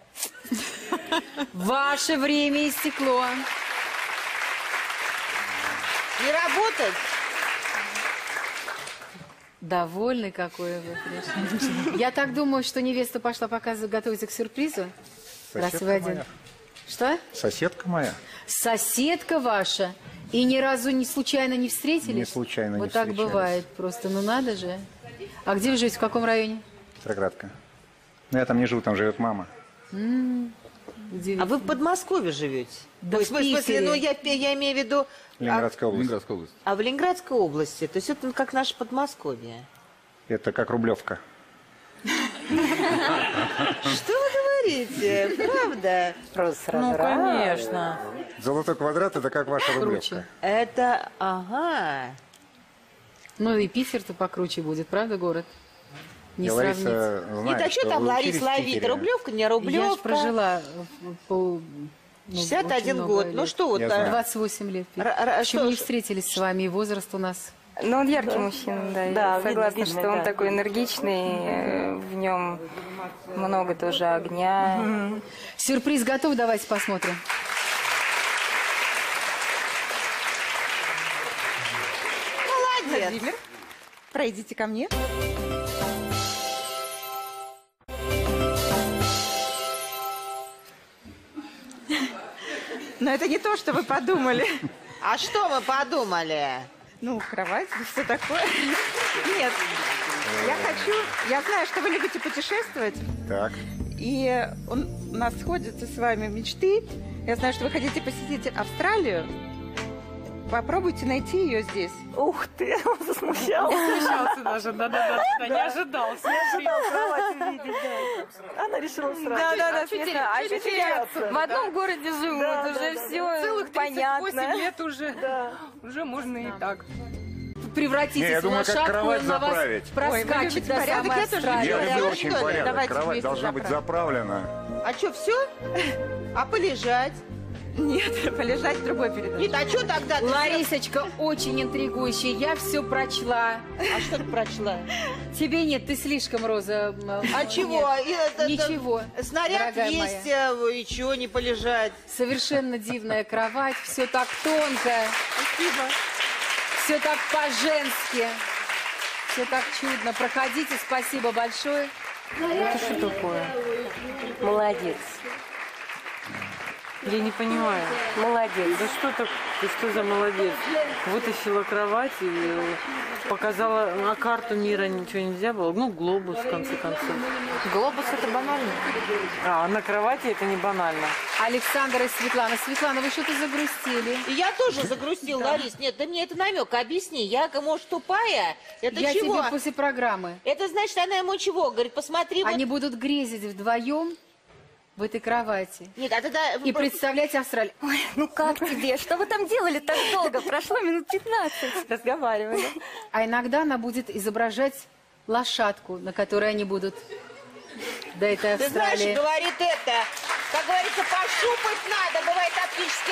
Ваше время истекло. Не работать? Довольный какой вы пришли. Я так думаю, что невеста пошла готовиться к сюрпризу. Раз вы один. Что? Соседка моя. Соседка ваша. И ни разу случайно не встретились? Не случайно не вот так встречались. бывает просто. Ну надо же. А где вы живете? В каком районе? Петроградка. Ну, я там не живу, там живет мама. А вы в Подмосковье живете? Да, в смысле, ну я имею в виду... Ленинградская область. Ленинградская область. А в Ленинградской области, то есть это как наше Подмосковье. Это как Рублевка. Что вы говорите? Правда? Ну, конечно. Золотой квадрат – это как ваша Рублевка. Это, ага. Ну и Питер-то покруче будет, правда, город? Не Лариса сравнить. знает, Нет, а что там Ларис ловит? Рублевка, не Рублевка? Я же прожила 61 год. Ну что вот... 28 лет. Почему не встретились с вами? И возраст у нас... Ну, он яркий мужчина, да. Да, Я согласна, видно, что он да. такой энергичный, в нем много тоже огня. Сюрприз готов? Давайте посмотрим. Молодец. Владимир, пройдите ко мне. Но это не то, что вы подумали. А что мы подумали? Ну, кровать, все такое. Нет, я знаю, что вы любите путешествовать. Так. И у нас сходятся с вами мечты. Я знаю, что вы хотите посетить Австралию. Попробуйте найти ее здесь. Ух ты, он засмущался. Смущался даже, да-да-да, не ожидал. Не ожидал кровать увидеть, да. Она решила сразу. Да, смешно. А еще теряться. В одном городе живут, уже все Целых 38 лет уже можно и так. Превратитесь в лошадку, и на вас проскачет до самой Австралии. Я люблю очень порядок. Давайте Кровать вместе должна быть заправлена. А что, все? А полежать? Нет, полежать в другой передаче. Нет, а что тогда? Ларисочка очень интригующая. Я все прочла. А что ты прочла? Тебе нет, ты слишком, Роза. А чего? Ничего. Снаряд дорогая есть, моя. и чего не полежать? Совершенно дивная кровать. Все так тонко. Спасибо. Все так по-женски. Все так чудно. Проходите, спасибо большое. Это что такое? Молодец. Я не понимаю. Молодец. Да что так, ты что за молодец? Вытащила кровать и показала на карту мира, ничего нельзя было. Ну, глобус, в конце концов. Глобус – это банально. А на кровати это не банально. Александр и Светлана. Светлана, вы что-то загрустили. И я тоже загрустил, Ларис. Нет, ты мне это намек объясни. Я, может, тупая? Это Я чего? тебе после программы. Это значит, она ему чего? Говорит, посмотри, Они вот... будут грезить вдвоем в этой кровати. Нет, а тогда... И представлять Австралию. Ой, ну как тебе? Что вы там делали так долго? Прошло минут 15. Разговаривали. А иногда она будет изображать лошадку, на которой они будут до этой Ты знаешь, Австралии. говорит это, как говорится, пощупать надо, бывает оптический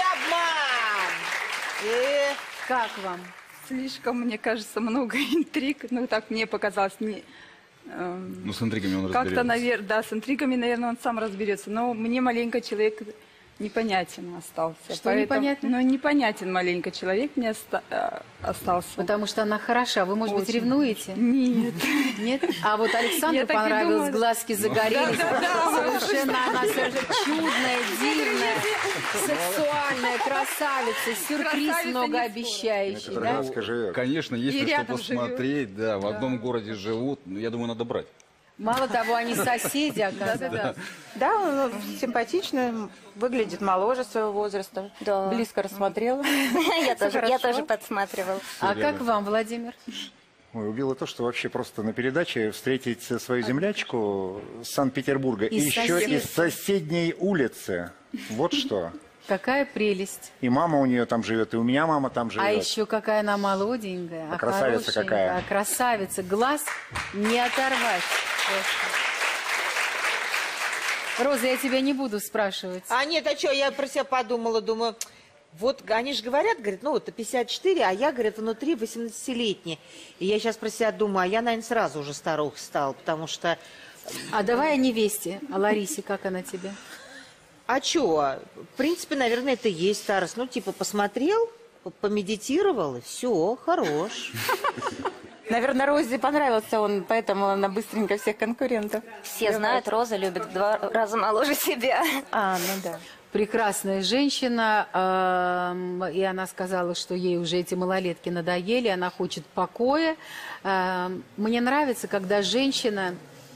обман. Как вам? Слишком, мне кажется, много интриг. Ну, так мне показалось. Ну, с интригами он разберется. Как-то, наверное, да, с интригами, наверное, он сам разберется. Но мне маленько человек непонятен остался. Что непонятно? Ну, непонятен маленько человек мне остался. Потому что она хороша. Вы, может быть, ревнуете? Нет. Нет? А вот Александру Я так и понравилось, думала. глазки загорелись. Совершенно она совершенно чудная, дивная, сексуальная, красавица, сюрприз многообещающий. Да? Петроградска живет. Конечно, есть И что рядом посмотреть, да, в одном городе живут, ну, я думаю, надо брать. Мало того, они соседи, оказывается. Да, он симпатичный, выглядит моложе своего возраста. Да. Близко рассмотрела. Я тоже подсматривала. А как вам, Владимир? Ой, убило то, что вообще просто на передаче встретить свою землячку с Санкт-Петербурга и еще из соседней улицы. Вот что. Какая прелесть. И мама у нее там живет, и у меня мама там живет. А еще какая она молоденькая, А красавица хорошенькая, какая. а красавица. Глаз не оторвать. Просто. Роза, я тебя не буду спрашивать. А нет, а что, я про себя подумала, думаю, вот они же говорят, ну вот 54, а я, говорят, внутри 18-летняя. И я сейчас про себя думаю, а я, наверное, сразу уже старуха стала, потому что... А давай о невесте, о Ларисе, как она тебе? А что? В принципе, наверное, это и есть старость. Ну, типа, посмотрел, помедитировал, и все, хорош. Наверное, Розе понравился он, поэтому она быстренько всех конкурентов. Все знают, Роза любит в 2 раза моложе себя. Ну да. Прекрасная женщина, и она сказала, что ей уже эти малолетки надоели, она хочет покоя. Мне нравится, когда женщина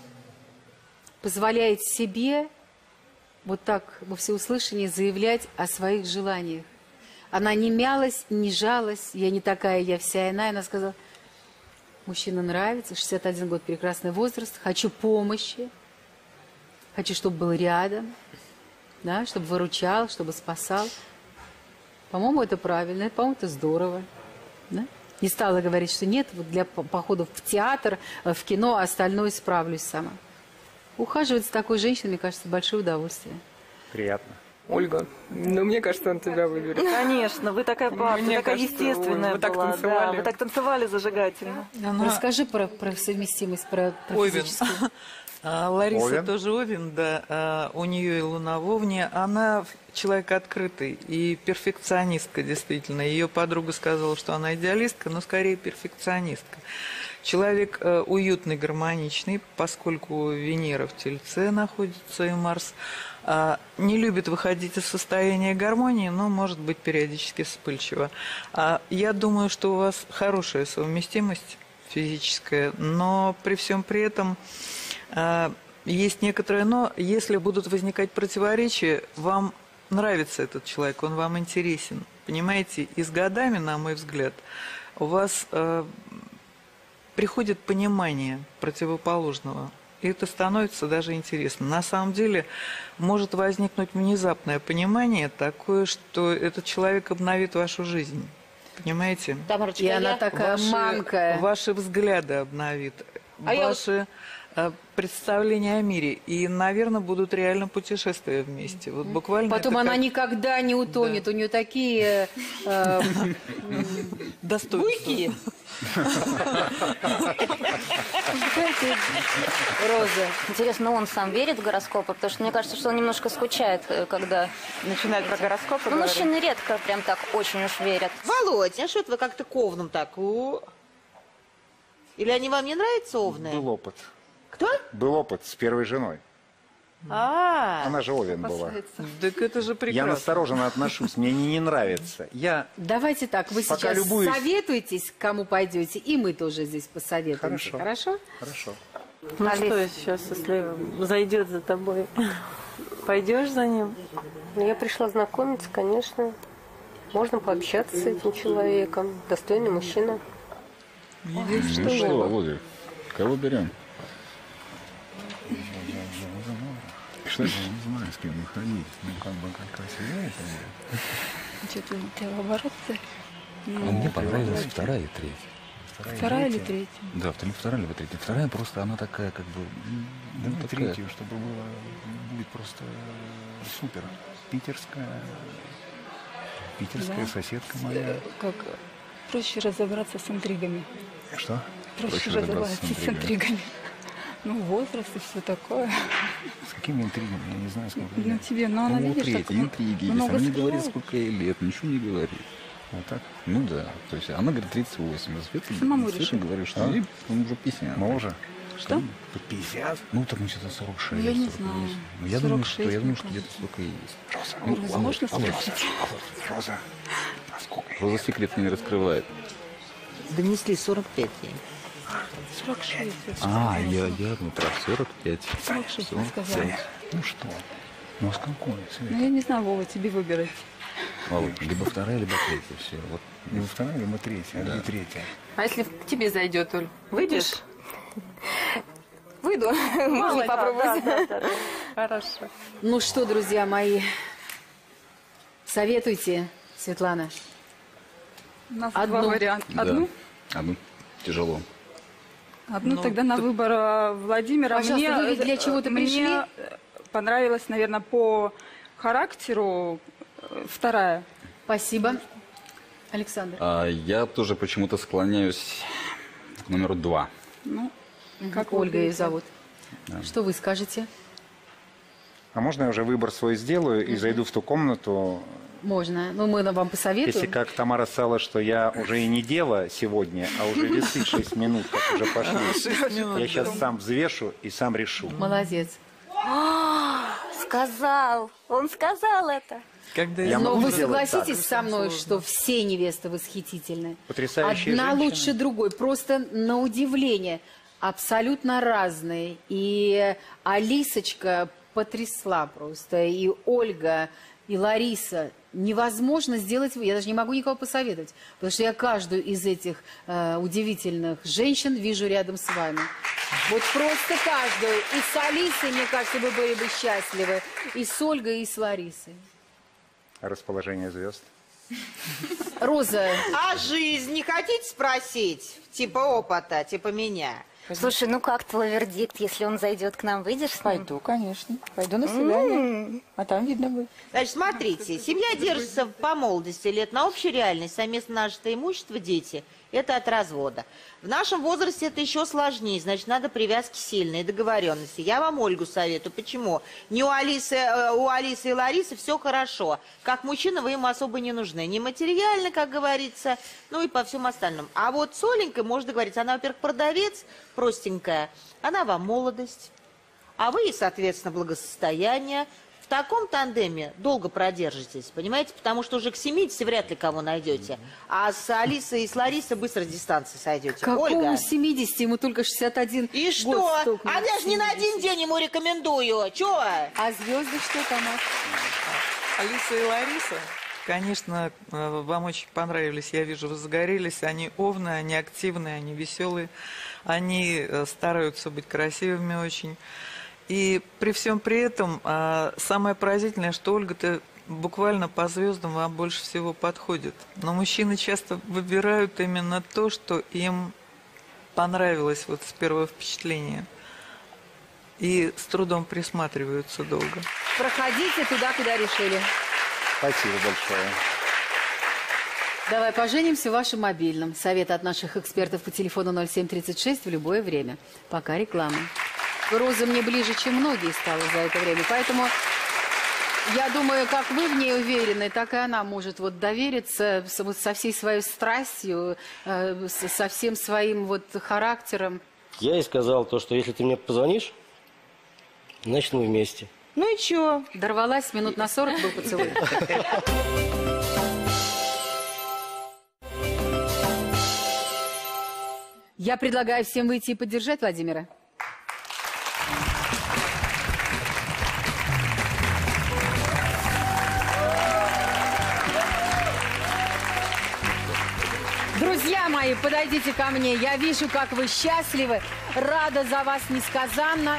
позволяет себе вот так во всеуслышание заявлять о своих желаниях. Она не мялась, не жалась, я не такая, я вся иная. Она сказала, мужчина нравится, 61 год, прекрасный возраст, хочу помощи, хочу, чтобы был рядом, да, чтобы выручал, чтобы спасал. По-моему, это правильно, по-моему, это здорово. Да? Не стала говорить, что нет, вот для походов в театр, в кино, остальное справлюсь сама. Ухаживать с такой женщиной, мне кажется, большое удовольствие. Приятно. Ольга, ну мне кажется, он тебя выберет. Конечно, вы такая пара, вы такая естественная вы так была. танцевали. Да, вы так танцевали зажигательно. Расскажи про совместимость, про Овен. физическую. Лариса Овен. тоже Овен, да. У нее и Луна в Овне. Она человек открытый и перфекционистка, действительно. Ее подруга сказала, что она идеалистка, но скорее перфекционистка. Человек уютный, гармоничный, поскольку Венера в Тельце находится и Марс. Не любит выходить из состояния гармонии, но может быть периодически вспыльчиво. Я думаю, что у вас хорошая совместимость физическая, но при всем при этом есть некоторые «но». Если будут возникать противоречия, вам нравится этот человек, он вам интересен. Понимаете, и с годами, на мой взгляд, у вас приходит понимание противоположного. И это становится даже интересно. На самом деле может возникнуть внезапное понимание такое, что этот человек обновит вашу жизнь. Понимаете? И она такая манкая. Ваши взгляды обновит, ваши представления о мире. И, наверное, будут реально путешествия вместе. Вот буквально. Потом она никогда не утонет. Да. У нее такие буйки. Роза. Интересно, он сам верит в гороскопы? Потому что мне кажется, что он немножко скучает, когда... Начинает про гороскопы говорить. Мужчины редко прям так очень уж верят. Володя, а что это вы как-то к овнам так? Или они вам не нравятся, овны? Был опыт. Кто? Был опыт с первой женой. Она же Овен была. Так это же прекрасно. Я настороженно отношусь, мне не нравится. Давайте так, вы пока сейчас любуюсь. Советуйтесь, к кому пойдете, и мы тоже здесь посоветуемся. Хорошо? Хорошо. Ну что сейчас, если зайдет за тобой, пойдешь за ним? Я пришла знакомиться, конечно. Можно пообщаться с этим человеком. Достойный мужчина. Ну что, Володя, кого берем? Что я не знаю, с кем выходить. Ну, как бы, как красивее это. Что-то у тебя оборот-то. Мне понравилась вторая и третья. Вторая или третья? Да, вторая либо третья. Вторая просто, она такая, как бы... Да, ну, третью, чтобы было, будет просто супер. Питерская Да. соседка моя. Как проще разобраться с интригами. Что? Проще разобраться с интригами. Ну, возраст и все такое. С какими интригами? Я не знаю, сколько Ну, лет. тебе, но она, видишь, третья, так интриги. Если много она не говорит, скрывает. сколько ей лет, ничего не говорит. Вот так? Ну да. То есть она говорит 38. А Света, Самому Света решить. говорит, что ей уже 50. Ну, уже. Что? По 50? Ну, там где-то 46. Я не 48. знаю. Ну, я думаю, 46, что мне где-то столько и есть. Роза, Роза, можно спросить? Роза, а сколько? Роза секрет не раскрывает. Донесли 45 ей. 46. Я про 45. 46, я сказала. Ну что? Ну, а с какой? Ну, я не знаю, Вова, тебе выбирать. Володь, либо вторая, либо третья. Все. Вот. Либо вторая, либо третья. Да. Или третья. А если к тебе зайдет, Оль? Выйдешь? Выйду, можно попробовать. Хорошо. Ну что, друзья мои, советуйте, Светлана. У нас Одну. два варианта. Да. Одну? Одну. Тяжело. Одну тогда на выбор Владимира. Пожалуйста, вы ведь для чего-то мне пришли? понравилась, наверное, по характеру вторая. Спасибо. Александр. Я тоже почему-то склоняюсь к номеру 2. Ну, как Ольга ее зовут. Да. Что вы скажете? А можно я уже выбор свой сделаю и зайду в ту комнату? Можно. Ну, мы вам посоветуем. Если как Тамара сказала, что я уже и не дева сегодня, а уже весы 6 минут, как уже пошли. Я сейчас сам взвешу и сам решу. Молодец. Сказал. Он сказал это. Но вы согласитесь со мной, что все невесты восхитительны. Потрясающие Одна женщины. лучше другой. Просто на удивление. Абсолютно разные. И Алисочка потрясла просто. И Ольга, и Лариса. Невозможно сделать... Я даже не могу никого посоветовать. Потому что я каждую из этих удивительных женщин вижу рядом с вами. Вот просто каждую. И с Алисой, мне кажется, вы были бы счастливы. И с Ольгой, и с Ларисой. Расположение звезд. Роза. А жизнь не хотите спросить? Типа опыта, типа меня. Слушай, ну как твой вердикт, если он зайдет к нам, выйдешь с ним? Пойду, конечно. Пойду на свидание, а там видно будет. Значит, смотрите, семья держится по молодости лет на общей реальность, совместно нажитое имущество, дети. Это от развода. В нашем возрасте это еще сложнее, значит, надо привязки сильные, договоренности. Я вам Ольгу советую. Почему? Не у Алисы и Ларисы все хорошо. Как мужчина вы им особо не нужны. Не материально, как говорится, ну и по всем остальным. А вот с Оленькой можно договориться. Она, во-первых, продавец, простенькая. Она вам молодость. А вы, соответственно, благосостояние. В таком тандеме долго продержитесь, понимаете? Потому что уже к 70 вряд ли кого найдете. А с Алисой и с Ларисой быстро с дистанции сойдете. Какому Ольга? 70? Ему только 61 И год что? стукнуло. А я же не на один день ему рекомендую. Чё? А звезды что там? Алиса и Лариса, конечно, вам очень понравились. Я вижу, вы загорелись. Они овны, они активные, они веселые. Они стараются быть красивыми очень. И при всем при этом самое поразительное, что Ольга-то буквально по звездам вам больше всего подходит. Но мужчины часто выбирают именно то, что им понравилось вот с первого впечатления. И с трудом присматриваются долго. Проходите туда, куда решили. Спасибо большое. Давай поженимся в вашем мобильном. Совет от наших экспертов по телефону 0736 в любое время. Пока реклама. Роза мне ближе, чем многие стала за это время. Поэтому я думаю, как вы в ней уверены, так и она может вот довериться со всей своей страстью, со всем своим вот характером. Я ей сказал то, что если ты мне позвонишь, значит мы вместе. Ну и чё? Дорвалась, минут на 40 был поцелуй. Я предлагаю всем выйти и поддержать Владимира. Друзья мои, подойдите ко мне. Я вижу, как вы счастливы. Рада за вас несказанно.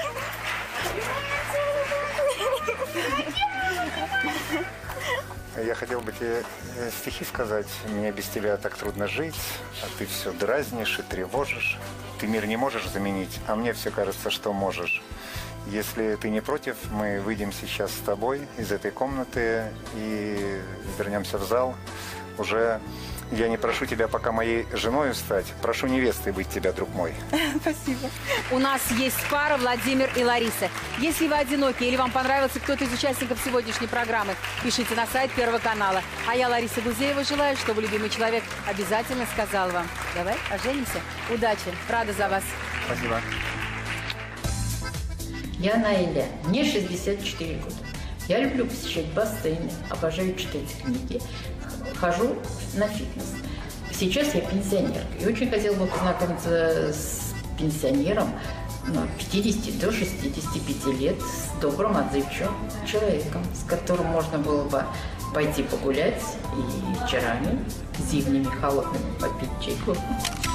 Я хотел бы тебе стихи сказать. Мне без тебя так трудно жить, а ты все дразнишь и тревожишь. Ты мир не можешь заменить, а мне все кажется, что можешь. Если ты не против, мы выйдем сейчас с тобой из этой комнаты и вернемся в зал. Уже я не прошу тебя пока моей женой стать, прошу невестой быть тебя, друг мой. Спасибо. У нас есть пара Владимир и Лариса. Если вы одиноки или вам понравился кто-то из участников сегодняшней программы, пишите на сайт Первого канала. А я, Лариса Гузеева, желаю, чтобы любимый человек обязательно сказал вам: давай поженимся. Удачи. Рада за вас. Спасибо. Я Наиля, мне 64 года. Я люблю посещать бассейны, обожаю читать книги, хожу на фитнес. Сейчас я пенсионерка и очень хотела бы познакомиться с пенсионером 50 до 65 лет, с добрым, отзывчивым человеком, с которым можно было бы пойти погулять и вечерами зимними холодными попить чайку.